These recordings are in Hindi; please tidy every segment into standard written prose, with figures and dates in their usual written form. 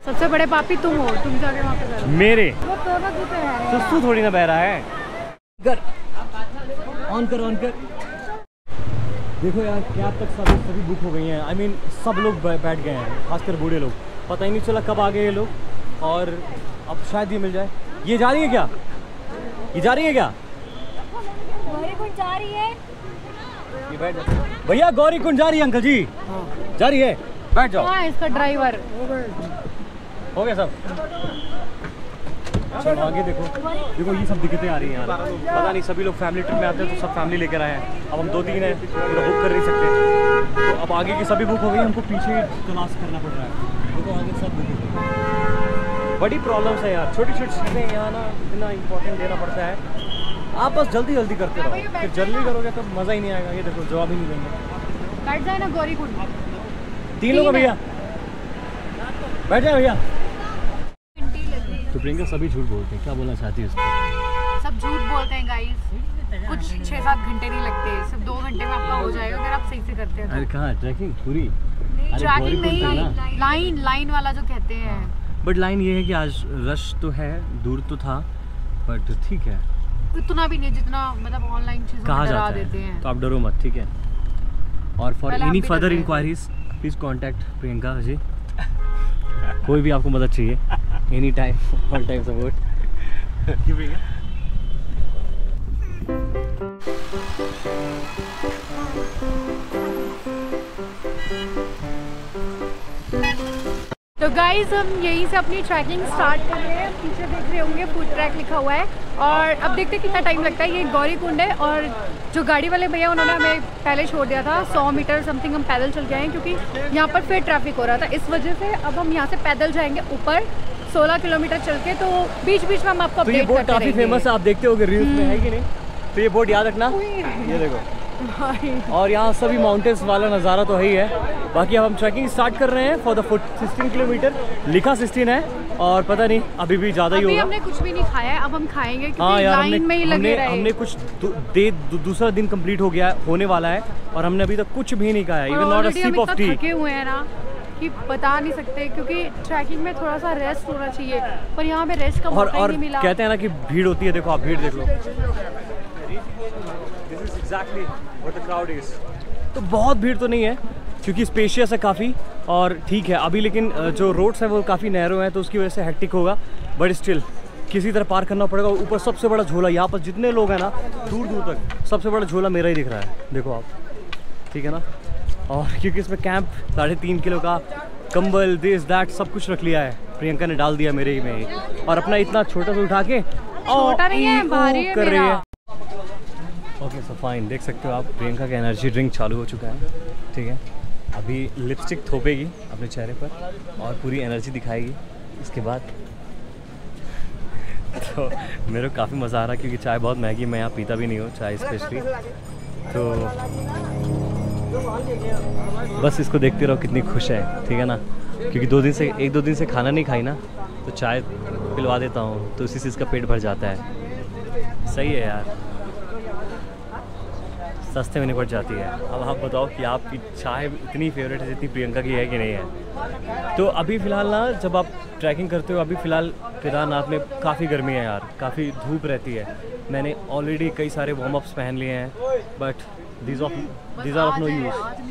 सबसे बड़े पापी तुम हो, तुम जाके वहाँ पे करो। मेरे तो सुसु थोड़ी ना बह रहा है। कर ऑन कर ऑन कर। देखो यार कैब तक सभी बुक हो गई हैं। आई मीन सब लोग बैठ गए हैं, खासकर बूढ़े लोग। पता ही नहीं चला कब आ गए ये लोग, और अब शायद ये मिल जाए। ये जा रही है क्या? ये जा रही है क्या? गौरी कुंड जा रही है। ये बैठ जाओ भैया। गौरी कुंड जा रही है अंकल जी। हाँ। जा रही है, बैठ जाओ। हाँ, इसका ड्राइवर हो गया सब। चलो आगे देखो। देखो ये सब दिक्कतें आ रही हैं यार। पता नहीं, सभी लोग फैमिली ट्रिप में आते हैं तो सब फैमिली लेकर आए हैं। अब हम 2-3 हैं, पूरा बुक कर नहीं सकते। तो अब आगे की सभी बुक हो गई, हमको पीछे तलाश करना पड़ रहा है। देखो आगे सब बुक हो गई। बड़ी प्रॉब्लम्स है यार, छोटी छोटी चीज़ें यहाँ ना इतना इंपॉर्टेंट देना पड़ता है। आप बस जल्दी जल्दी करते रहो, फिर जल्दी करोगे तो मज़ा ही नहीं आएगा। ये देखो जवाब ही नहीं देंगे। बैठ जाए ना गौरी कुंड। 3 लोग भैया, बैठ जाए भैया। तो प्रियंका सभी झूठ बोलते हैं, क्या बोलना चाहती है उस पर? सब झूठ बोलते हैं गाइस। कुछ 6-7 घंटे नहीं लगते, सिर्फ 2 घंटे में आपका हो जाएगा अगर आप सही से करते हैं। अरे कहाँ ट्रैकिंग पूरी? ट्रैकिंग नहीं, लाइन वाला जो कहते हैं। बट लाइन ये है कि आज रश तो है, दूर तो था, बट ठीक है। इतना भी नहीं जितना मतलब ऑनलाइन चीज़ों में डरा देते हैं। तो आप डरो मत, ठीक है। और for any further inquiries please contact Priyanka ji. कोई भी आपको मदद चाहिए, any time, all time support. तो गाइज हम यहीं से अपनी ट्रैकिंग स्टार्ट कर रहे हैं। पीछे देख रहे होंगे फूड ट्रैक लिखा हुआ है, और अब देखते हैं कितना टाइम लगता है। ये गौरी कुंड है, और जो गाड़ी वाले भैया उन्होंने हमें पहले छोड़ दिया था। 100 मीटर समथिंग हम पैदल चल गए हैं, क्योंकि यहाँ पर फिर ट्रैफिक हो रहा था। इस वजह से अब हम यहाँ से पैदल जाएंगे ऊपर 16 किलोमीटर चल के। तो बीच बीच में हम आपको अपडेट करते रहेंगे। काफ़ी फेमस है, आप देखते होंगे रील्स में, है कि नहीं? तो ये बोर्ड याद रखना, ये देखो। और यहाँ सभी माउंटेन्स वाला नज़ारा तो है ही है। बाकी अब हम ट्रैकिंग स्टार्ट कर रहे हैं फॉर द फुट। 16 किलोमीटर लिखा 16 है, और पता नहीं अभी भी ज़्यादा ही होगा। हमने कुछ भी नहीं खाया है, अब हम खाएंगे क्योंकि लाइन में ही लगे रहे। हमने कुछ दूसरा दिन कंप्लीट हो गया, होने वाला है, और हमने अभी तक कुछ भी नहीं खाया, even not a sip of tea. थके हुए हैं ना कि बता नहीं सकते, क्योंकि ट्रैकिंग में थोड़ा सा रेस्ट होना चाहिए, पर यहाँ पे रेस्ट का मौका ही नहीं मिला। कहते हैं ना कि भीड़ होती है, देखो आप भीड़ देख लो। Exactly what the crowd is. तो बहुत भीड़ तो नहीं है, क्योंकि स्पेशियस है काफ़ी, और ठीक है अभी। लेकिन जो रोड्स हैं वो काफ़ी नैरो हैं, तो उसकी वजह से हेक्टिक होगा, बट स्टिल किसी तरह पार करना पड़ेगा। ऊपर सबसे बड़ा झोला, यहाँ पर जितने लोग हैं ना दूर दूर तक, सबसे बड़ा झोला मेरा ही दिख रहा है, देखो आप, ठीक है ना। और क्योंकि इसमें कैंप 3.5 किलो का कंबल, दिस दैट सब कुछ रख लिया है, प्रियंका ने डाल दिया मेरे ही में, और अपना इतना छोटा सा उठा के छोटा नहीं है, भारी है कर रही है। ओके सो फाइन, देख सकते हो आप प्रियंका का एनर्जी ड्रिंक चालू हो चुका है, ठीक है। अभी लिपस्टिक थोपेगी अपने चेहरे पर और पूरी एनर्जी दिखाएगी इसके बाद। तो मेरे को काफ़ी मज़ा आ रहा है, क्योंकि चाय बहुत महंगी, मैं यहाँ पीता भी नहीं हूँ चाय स्पेशली। तो बस इसको देखते रहो कितनी खुश है, ठीक है ना। क्योंकि 1-2 दिन से खाना नहीं खाई ना, तो चाय पिलवा देता हूँ, तो उसी से इसका पेट भर जाता है। सही है यार, सस्ते में निपट जाती है। अब आप बताओ कि आपकी चाय इतनी फेवरेट है जितनी प्रियंका की है कि नहीं है। तो अभी फ़िलहाल ना, जब आप ट्रैकिंग करते हो, अभी फ़िलहाल केदारनाथ में काफ़ी गर्मी है यार, काफ़ी धूप रहती है। मैंने ऑलरेडी कई सारे वार्म अप्स पहन लिए हैं, but these are of no use.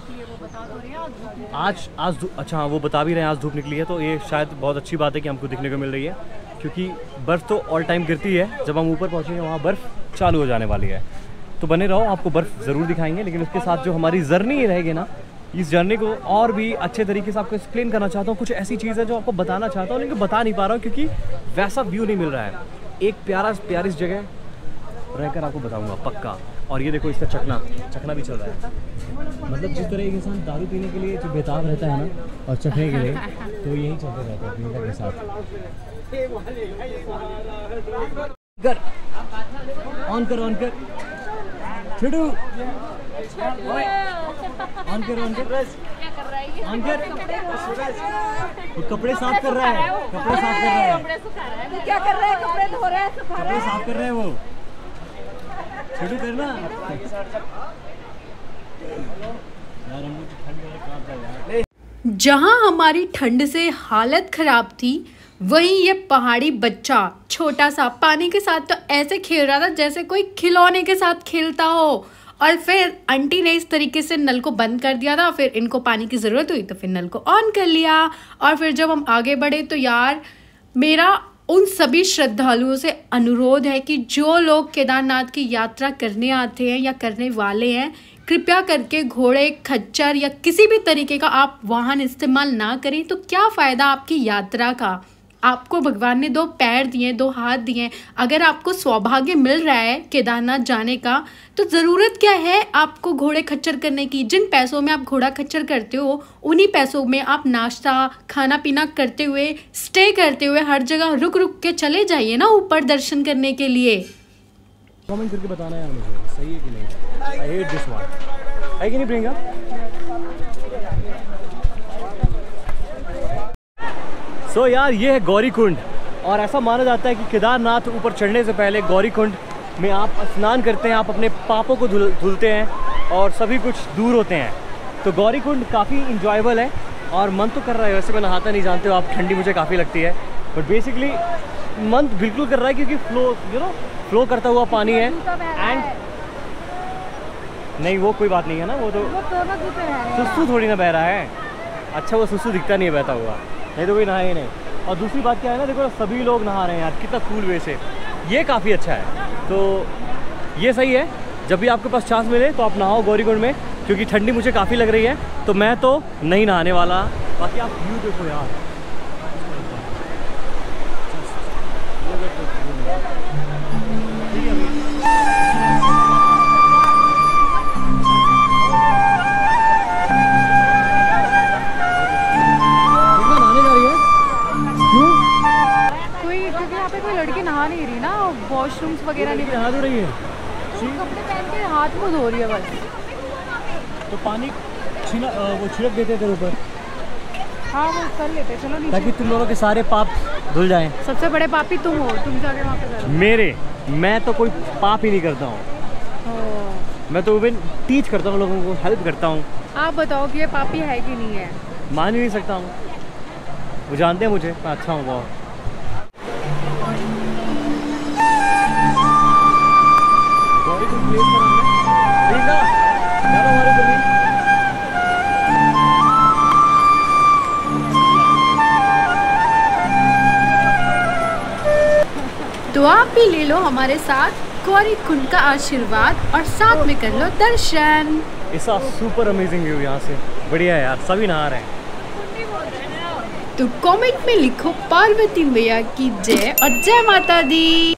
आज अच्छा हाँ, वो बता भी रहे हैं आज धूप निकली है, तो ये शायद बहुत अच्छी बात है कि हमको दिखने को मिल रही है, क्योंकि बर्फ़ तो ऑल टाइम गिरती है। जब हम ऊपर पहुँचेंगे वहाँ बर्फ़ चालू हो जाने वाली है, तो बने रहो, आपको बर्फ़ ज़रूर दिखाएंगे। लेकिन उसके साथ जो हमारी जर्नी रहेगी ना, इस जर्नी को और भी अच्छे तरीके से आपको एक्सप्लेन करना चाहता हूँ। कुछ ऐसी चीज़ है जो आपको बताना चाहता हूँ, लेकिन बता नहीं पा रहा हूँ, क्योंकि वैसा व्यू नहीं मिल रहा है। एक प्यारी जगह रहकर आपको बताऊँगा पक्का। और ये देखो, इसका चखना भी चल रहा है। मतलब जिस तरह एक इंसान दारू पीने के लिए जो बेताब रहता है ना, और चखने के लिए, तो यही चलते रहता है प्रियंका के साथ। ऑन कर छोटू, ऑन कर वो कपड़े साफ कर रहा है, क्या कर रहा है? कपड़े धो रहा है, कपड़े साफ कर रहे हैं वो। छोटू करना यार, हम लोग ठंड में काम कर रहे हैं। जहां हमारी ठंड से हालत खराब थी, वहीं ये पहाड़ी बच्चा छोटा सा पानी के साथ तो ऐसे खेल रहा था जैसे कोई खिलौने के साथ खेलता हो। और फिर आंटी ने इस तरीके से नल को बंद कर दिया था, फिर इनको पानी की ज़रूरत हुई तो फिर नल को ऑन कर लिया। और फिर जब हम आगे बढ़े तो यार मेरा उन सभी श्रद्धालुओं से अनुरोध है कि जो लोग केदारनाथ की यात्रा करने आते हैं या करने वाले हैं, कृपया करके घोड़े, खच्चर या किसी भी तरीके का आप वाहन इस्तेमाल ना करें। तो क्या फ़ायदा आपकी यात्रा का? आपको भगवान ने 2 पैर दिए, 2 हाथ दिए। अगर आपको सौभाग्य मिल रहा है केदारनाथ जाने का, तो ज़रूरत क्या है आपको घोड़े खच्चर करने की? जिन पैसों में आप घोड़ा खच्चर करते हो, उन्हीं पैसों में आप नाश्ता, खाना पीना करते हुए, स्टे करते हुए हर जगह रुक रुक के चले जाइए ना ऊपर दर्शन करने के लिए। कमेंट करके बताना यार मुझे सही है कि नहीं। आई हेट दिस वन, है कि नहीं प्रियंका? सो यार ये है गौरीकुंड, और ऐसा माना जाता है कि केदारनाथ ऊपर चढ़ने से पहले गौरीकुंड में आप स्नान करते हैं, आप अपने पापों को धुलते हैं और सभी कुछ दूर होते हैं। तो गौरीकुंड काफ़ी इंजॉयबल है और मन तो कर रहा है, वैसे मैं नहाता नहीं, जानते हो आप, ठंडी मुझे काफ़ी लगती है, बट बेसिकली मन बिल्कुल कर रहा है क्योंकि फ्लो करता हुआ पानी है। एंड नहीं वो कोई बात नहीं है ना, वो तो सुसु थोड़ी ना बह रहा है। अच्छा वो सुसु दिखता नहीं है बहता हुआ, नहीं तो कोई नहा ही नहीं। और दूसरी बात क्या है ना, देखो सभी लोग नहा रहे हैं यार, कितना कूल वे से, ये काफ़ी अच्छा है। तो ये सही है, जब भी आपके पास चांस मिले तो आप नहाओ गौरीकुंड में, क्योंकि ठंडी मुझे काफ़ी लग रही है तो मैं तो नहीं नहाने वाला। बाकी आप व्यू देखो यार, लड़की नहा नहीं रही ना, वॉशरूम्स वगैरह नहीं नहा तो रही है, कपड़े पहन के हाथ मुँह धो रही है बस। तो पानी वो छिड़क देते थे ऊपर। हाँ वो कर लेते, चलो नीचे, ताकि तुम लोगों के सारे पाप धुल जाएं। सबसे बड़े पापी तुम हो, तुम जाके वहाँ पे करो। मैं तो कोई पाप ही नहीं करता हूँ, मैं तो इवन टीच करता हूँ, लोगों को हेल्प करता हूँ। आप बताओ कि ये पापी है कि नहीं है? मान ही नहीं सकता हूँ, वो जानते हैं मुझे, मैं अच्छा हूँ बहुत। तो आप भी ले लो हमारे साथ गौरीकुंड का आशीर्वाद और साथ में कर लो दर्शन। ऐसा सुपर अमेजिंग व्यू यहाँ से, बढ़िया है यार, सभी नहा रहे हैं। तो कमेंट में लिखो पार्वती मैया की जय और जय माता दी।